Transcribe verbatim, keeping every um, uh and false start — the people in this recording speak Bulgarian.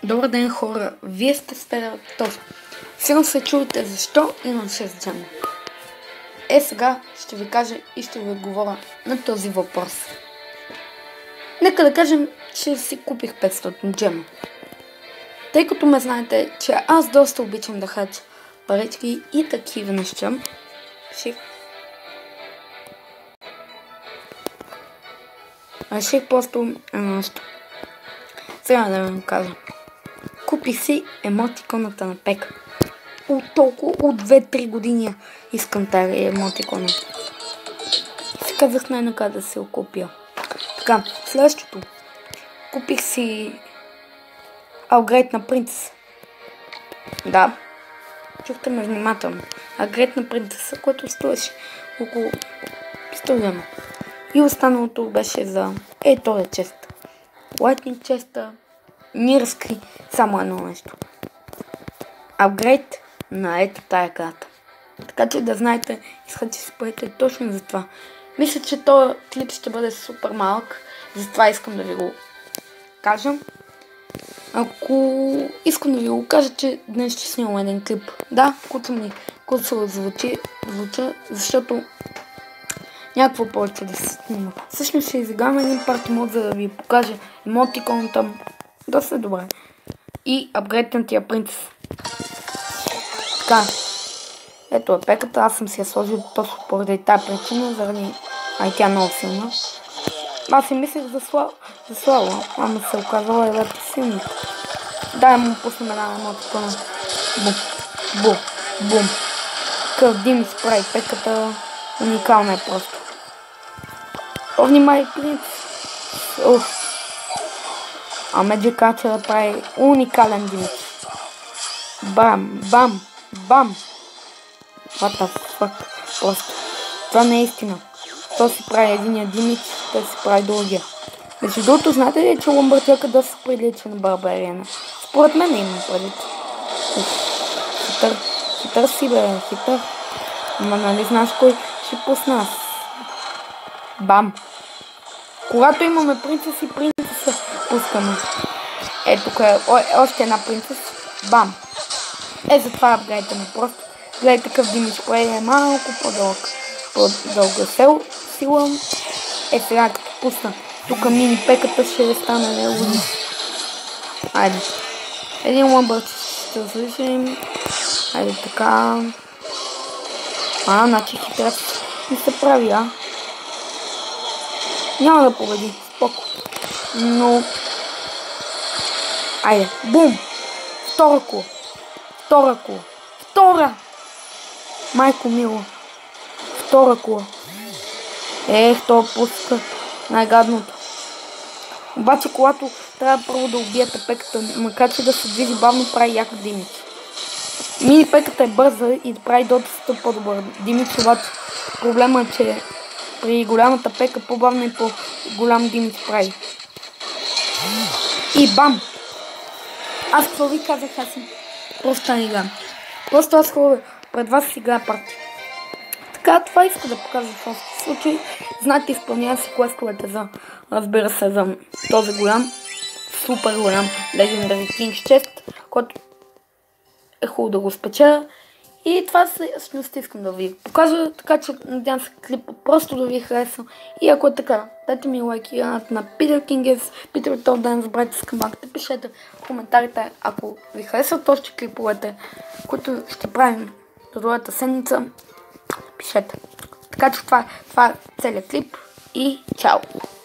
Добър ден, хора! Вие сте с Федератор. Сигурно се чуете защо имам шест джема. Е, сега ще ви кажа и ще ви отговоря на този въпрос. Нека да кажем, че си купих петстотин джема. Тъй като ме знаете, че аз доста обичам да хача парички и такива неща, реших реших просто едно нещо. Сега да ви кажа. Купих си емотиконата на Пека. От толкова, от две-три години искам тази емотикона. Си казах най-нака да се окупя. Така, следващото. Купих си апгрейд на принцеса. Да, чухте ме внимателно. Апгрейд на принцеса, който стоеше около сто лева. И останалото беше за е този чест. Lightning честа ни разкри само едно нещо. Апгрейд на ето тая карта. Така че да знаете, искам че си парите точно за това. Мисля, че този клип ще бъде супер малък, затова искам да ви го кажа. Ако искам да ви го кажа, че днес ще снимам един клип. Да, куца ми, куца звучи, звуча, защото някакво повече да се снима. Всъщност ще изиграм един парти мод, за да ви покажа емотиконата доста добре. И апгрейднатия принцес. Така. Ето е пеката, аз съм си я сложил точно поради тази причина, заради ай тя е много силна. Аз си мислех за, сла... за слава, ама се оказала и лепо силна. Дай му пуснем една емотикона. Бум, бум, бум. Къв дим изправи пеката, уникална е просто. О, внимай, принц! Уф! А Magic Archer прави уникален димит. Бам, бам, бам! What the fuck? Просто. Това не е истина. То си прави единия димит, той си прави другия. Между другото, знаете ли, че Ломбъртяка да се прилича на Барбариана? Според мен има прилича. Хитър, хитър си бе, хитър. Ама нали знаеш кой ще пусна аз? Бам! Когато имаме принцес и принцеса, пускаме. Е, тук е о, още една принцес. Бам! Е, затова апгрейдаме просто. Гледайте такъв димич, кое е малко по-дълъг. По-дълга сел, сила. Е, сега като пусна тук мини пеката ще стане неудобно. Айде. Един лъмбърч ще различим. Айде така. А, значи хитрец не се прави, а? Няма да победи, споко. Но... Айде, бум! Втора кула. Втора кула. Втора! Майко мило. Втора кула. Ех, то пуска най-гадното. Обаче, когато трябва първо да убиете пеката, макар че да се движи бавно, прави яко димич. Мини пеката е бърза и да прави доста по-добър димич, обаче проблема е, че при голямата пека по-бавно и по-голям димич прави. И бам! Аз какво ви казах, аз съм просто не играм. Просто аз хора пред вас си играя парти. Така, това иска да покажа в този случай. Знаете, изпълнявам си квестовете за, разбира се, за този голям, супер голям Legendary King Chest, който е хубаво да го спечеля. И това всъщност искам да ви покажа, така че надявам се клипа просто да ви хареса. И ако е така, дайте ми лайк и на Питър Кингес, Питър Тор, да не забравяйте с камбанката, пишете в коментарите, ако ви харесват още клиповете, които ще правим до другата седмица, пишете. Така че това, това е целият клип и чао!